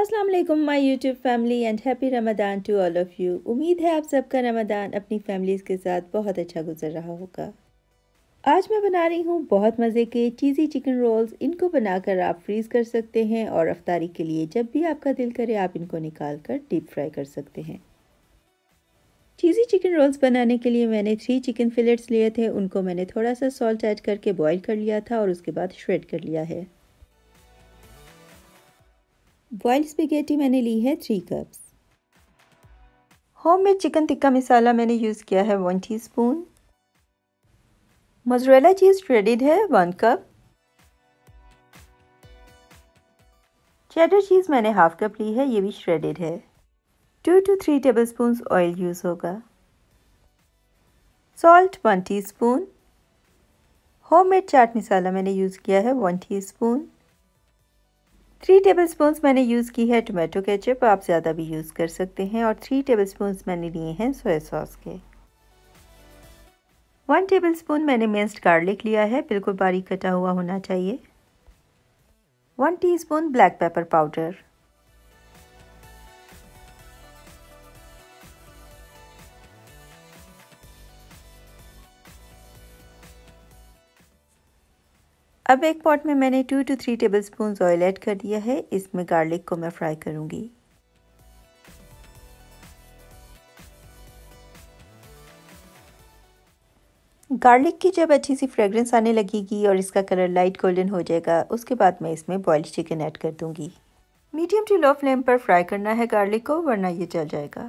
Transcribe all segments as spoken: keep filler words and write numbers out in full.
अस्सलाम वालेकुम my YouTube family and happy Ramzan to all of you. उम्मीद है आप सबका रमज़ान अपनी फैमिलीज़ के साथ बहुत अच्छा गुजर रहा होगा। आज मैं बना रही हूँ बहुत मज़े के चीज़ी चिकन रोल्स। इनको बनाकर आप फ्रीज़ कर सकते हैं और अफ्तारी के लिए जब भी आपका दिल करे आप इनको निकाल कर डीप फ्राई कर सकते हैं। चीज़ी चिकन रोल्स बनाने के लिए मैंने थ्री चिकन फिलेट्स लिए थे। उनको मैंने थोड़ा सा सॉल्ट ऐड करके बॉईल कर लिया था और उसके बाद श्रेड कर लिया है। बॉइल्ड स्पेगेटी मैंने ली है three cups. Homemade chicken tikka masala मैंने यूज़ किया है one teaspoon. Mozzarella cheese shredded है वन कप। चेडर चीज़ मैंने हाफ कप ली है, ये भी श्रेडेड है। Two to three tablespoon oil use होगा। Salt one teaspoon. Homemade chaat masala मैंने यूज़ किया है वन टीस्पून। थ्री टेबलस्पून मैंने यूज़ की है टोमेटो केचप, आप ज़्यादा भी यूज़ कर सकते हैं। और थ्री टेबलस्पून मैंने लिए हैं सोया सॉस के। वन टेबलस्पून मैंने मिंस्ड गार्लिक लिया है, बिल्कुल बारीक कटा हुआ होना चाहिए। One teaspoon black pepper powder. अब एक पॉट में मैंने two to three tablespoon oil add कर दिया है। इसमें गार्लिक को मैं फ्राई करूँगी। गार्लिक की जब अच्छी सी फ्रेगरेंस आने लगेगी और इसका कलर लाइट गोल्डन हो जाएगा, उसके बाद मैं इसमें बॉइल्ड चिकन ऐड कर दूँगी। मीडियम टू लो फ्लेम पर फ्राई करना है गार्लिक को, वरना ये जल जाएगा।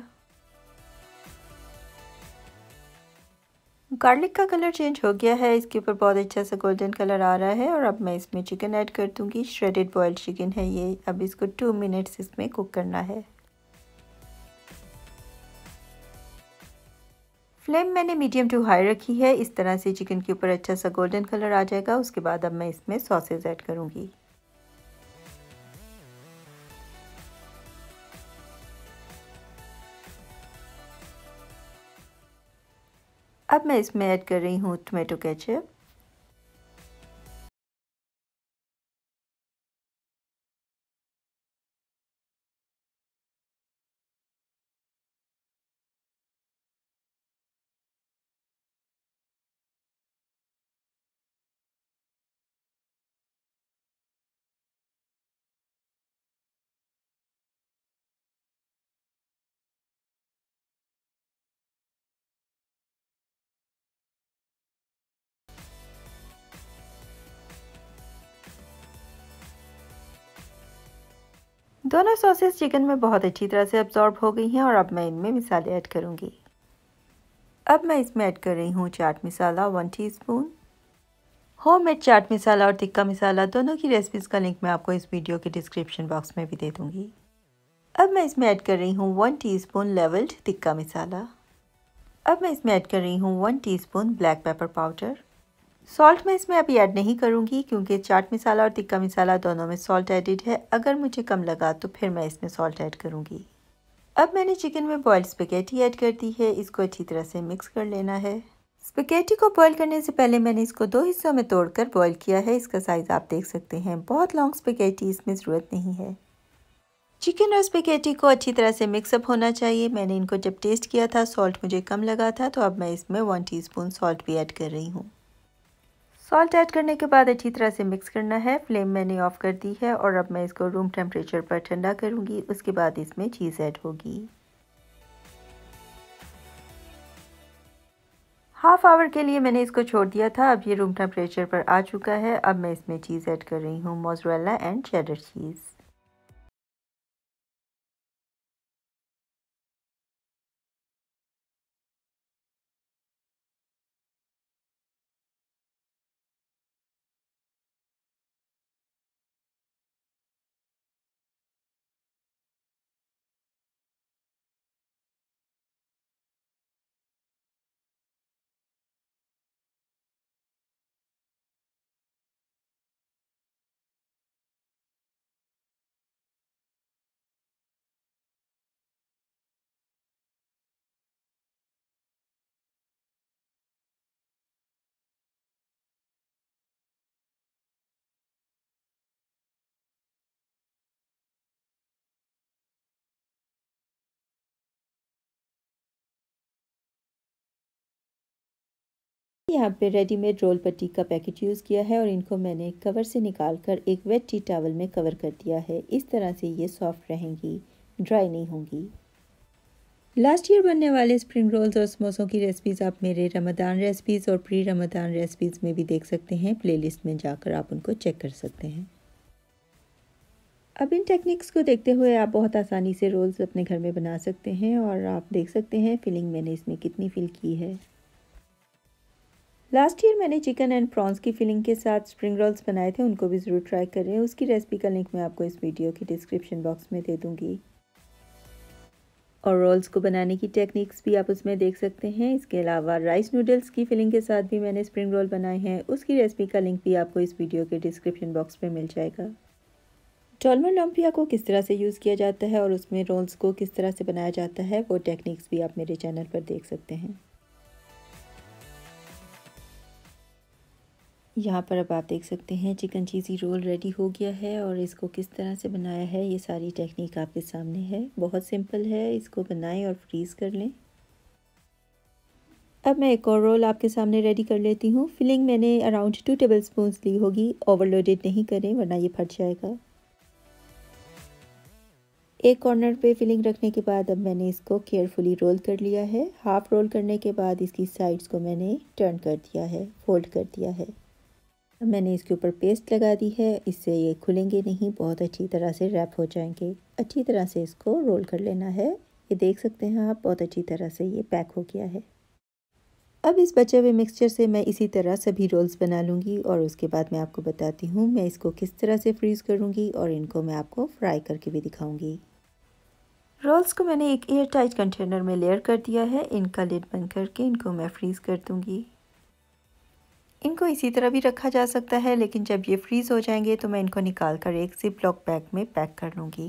गार्लिक का कलर चेंज हो गया है, इसके ऊपर बहुत अच्छा सा गोल्डन कलर आ रहा है। और अब मैं इसमें चिकन ऐड कर दूंगी। श्रेडेड बॉइल्ड चिकन है ये। अब इसको टू मिनट्स इसमें कुक करना है। फ्लेम मैंने मीडियम टू हाई रखी है। इस तरह से चिकन के ऊपर अच्छा सा गोल्डन कलर आ जाएगा। उसके बाद अब मैं इसमें सॉसेज ऐड करूँगी। अब मैं इसमें ऐड कर रही हूँ टोमेटो केचप। दोनों सॉसेस चिकन में बहुत अच्छी तरह से अब्जॉर्ब हो गई हैं और अब मैं इनमें मसाले ऐड करूँगी। अब मैं इसमें ऐड कर रही हूँ chaat masala one teaspoon. Homemade chaat masala और टिक्का मसाला दोनों की रेसिपीज़ का लिंक मैं आपको इस वीडियो के डिस्क्रिप्शन बॉक्स में भी दे दूँगी। अब मैं इसमें ऐड कर रही हूँ one teaspoon levelled tikka masala. अब मैं इसमें ऐड कर रही हूँ one teaspoon black pepper powder. Salt मैं इसमें अभी ऐड नहीं करूँगी क्योंकि चाट मसाला और टिक्का मसाला दोनों में सॉल्ट एडिड है। अगर मुझे कम लगा तो फिर मैं इसमें सॉल्ट ऐड करूँगी। अब मैंने चिकन में बॉइल्ड स्पेगेटी ऐड कर दी है। इसको अच्छी तरह से मिक्स कर लेना है। स्पेगेटी को बॉईल करने से पहले मैंने इसको दो हिस्सों में तोड़कर बॉईल किया है। इसका साइज़ आप देख सकते हैं। बहुत लॉन्ग स्पेगेटी इसमें ज़रूरत नहीं है। चिकन और स्पेगेटी को अच्छी तरह से मिक्सअप होना चाहिए। मैंने इनको जब टेस्ट किया था सॉल्ट मुझे कम लगा था, तो अब मैं इसमें वन टीस्पून सॉल्ट भी ऐड कर रही हूँ। सॉल्ट ऐड करने के बाद अच्छी तरह से मिक्स करना है। फ्लेम मैंने ऑफ कर दी है और अब मैं इसको रूम टेम्परेचर पर ठंडा करूँगी। उसके बाद इसमें चीज़ ऐड होगी। हाफ आवर के लिए मैंने इसको छोड़ दिया था। अब ये रूम टेम्परेचर पर आ चुका है। अब मैं इसमें चीज़ ऐड कर रही हूँ, मोज़रेला एंड चेडर चीज़। यहाँ पे रेडीमेड रोल पट्टी का पैकेट यूज़ किया है और इनको मैंने कवर से निकाल कर एक वेट टी टॉवल में कवर कर दिया है। इस तरह से ये सॉफ्ट रहेंगी, ड्राई नहीं होंगी। लास्ट ईयर बनने वाले स्प्रिंग रोल्स और समोसों की रेसिपीज़ आप मेरे रमज़ान रेसिपीज़ और प्री रमज़ान रेसिपीज़ में भी देख सकते हैं। प्लेलिस्ट में जाकर आप उनको चेक कर सकते हैं। अब इन टेक्निक्स को देखते हुए आप बहुत आसानी से रोल्स अपने घर में बना सकते हैं और आप देख सकते हैं फिलिंग मैंने इसमें कितनी फिल की है। लास्ट ईयर मैंने चिकन एंड प्रॉन्स की फिलिंग के साथ स्प्रिंग रोल्स बनाए थे, उनको भी ज़रूर ट्राई करें। उसकी रेसिपी का लिंक मैं आपको इस वीडियो की डिस्क्रिप्शन बॉक्स में दे दूँगी। और रोल्स को बनाने की टेक्निक्स भी आप उसमें देख सकते हैं। इसके अलावा राइस नूडल्स की फिलिंग के साथ भी मैंने स्प्रिंग रोल बनाए हैं, उसकी रेसिपी का लिंक भी आपको इस वीडियो के डिस्क्रिप्शन बॉक्स में मिल जाएगा। डॉल्मा लम्पिया को किस तरह से यूज़ किया जाता है और उसमें रोल्स को किस तरह से बनाया जाता है, वो टेक्निक्स भी आप मेरे चैनल पर देख सकते हैं। यहाँ पर अब आप देख सकते हैं चिकन चीज़ी रोल रेडी हो गया है और इसको किस तरह से बनाया है ये सारी टेक्निक आपके सामने है। बहुत सिंपल है, इसको बनाएं और फ्रीज़ कर लें। अब मैं एक और रोल आपके सामने रेडी कर लेती हूँ। फिलिंग मैंने अराउंड टू टेबल स्पून ली होगी, ओवरलोडेड नहीं करें वरना ये फट जाएगा। एक कॉर्नर पे फिलिंग रखने के बाद अब मैंने इसको केयरफुली रोल कर लिया है। हाफ रोल करने के बाद इसकी साइड्स को मैंने टर्न कर दिया है, फोल्ड कर दिया है। अब मैंने इसके ऊपर पेस्ट लगा दी है, इससे ये खुलेंगे नहीं, बहुत अच्छी तरह से रैप हो जाएंगे। अच्छी तरह से इसको रोल कर लेना है। ये देख सकते हैं आप, बहुत अच्छी तरह से ये पैक हो गया है। अब इस बचे हुए मिक्सचर से मैं इसी तरह सभी रोल्स बना लूँगी और उसके बाद मैं आपको बताती हूँ मैं इसको किस तरह से फ्रीज़ करूँगी और इनको मैं आपको फ्राई करके भी दिखाऊँगी। रोल्स को मैंने एक एयर टाइट कंटेनर में लेयर कर दिया है। इनका लिड बंद करके इनको मैं फ्रीज़ कर दूँगी। इनको इसी तरह भी रखा जा सकता है, लेकिन जब ये फ्रीज़ हो जाएंगे तो मैं इनको निकाल कर एक जिप लॉक बैग में पैक कर लूँगी।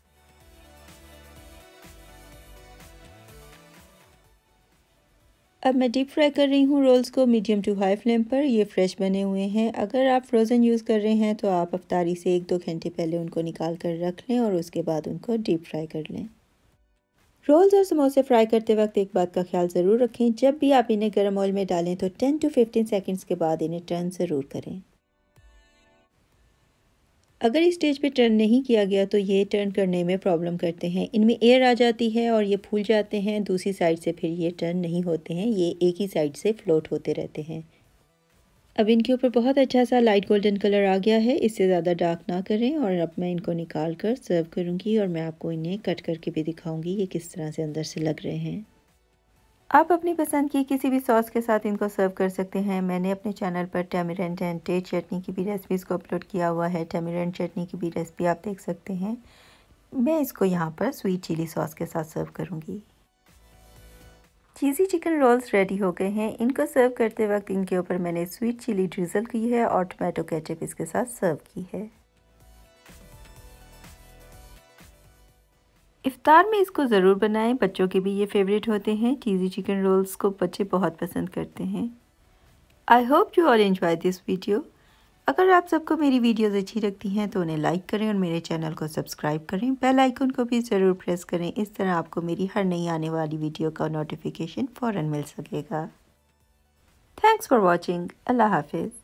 अब मैं डीप फ्राई कर रही हूँ रोल्स को मीडियम टू हाई फ्लेम पर। ये फ्रेश बने हुए हैं। अगर आप फ्रोज़न यूज़ कर रहे हैं तो आप अफ्तारी से एक दो घंटे पहले उनको निकाल कर रख लें और उसके बाद उनको डीप फ्राई कर लें। रोल्स और समोसे फ्राई करते वक्त एक बात का ख्याल ज़रूर रखें, जब भी आप इन्हें गर्म ऑयल में डालें तो टेन टू फिफ्टीन सेकंड्स के बाद इन्हें टर्न ज़रूर करें। अगर इस स्टेज पे टर्न नहीं किया गया तो ये टर्न करने में प्रॉब्लम करते हैं, इनमें एयर आ जाती है और ये फूल जाते हैं। दूसरी साइड से फिर ये टर्न नहीं होते हैं, ये एक ही साइड से फ्लोट होते रहते हैं। अब इनके ऊपर बहुत अच्छा सा लाइट गोल्डन कलर आ गया है, इससे ज़्यादा डार्क ना करें। और अब मैं इनको निकाल कर सर्व करूँगी और मैं आपको इन्हें कट करके भी दिखाऊँगी ये किस तरह से अंदर से लग रहे हैं। आप अपनी पसंद की किसी भी सॉस के साथ इनको सर्व कर सकते हैं। मैंने अपने चैनल पर टैमरिंड एंड डेट चटनी की भी रेसिपीज़ को अपलोड किया हुआ है। टैमरिंड चटनी की भी रेसिपी आप देख सकते हैं। मैं इसको यहाँ पर स्वीट चिली सॉस के साथ सर्व करूँगी। चीज़ी चिकन रोल्स रेडी हो गए हैं। इनको सर्व करते वक्त इनके ऊपर मैंने स्वीट चिली ड्रिज़ल की है और टोमेटो केचप इसके साथ सर्व की है। इफ्तार में इसको ज़रूर बनाएं, बच्चों के भी ये फेवरेट होते हैं। चीज़ी चिकन रोल्स को बच्चे बहुत पसंद करते हैं। I hope you all enjoy this video. अगर आप सबको मेरी वीडियोज़ अच्छी लगती हैं तो उन्हें लाइक करें और मेरे चैनल को सब्सक्राइब करें। बेल आइकन को भी ज़रूर प्रेस करें, इस तरह आपको मेरी हर नई आने वाली वीडियो का नोटिफिकेशन फ़ौरन मिल सकेगा। Thanks for watching. अल्लाह हाफिज़।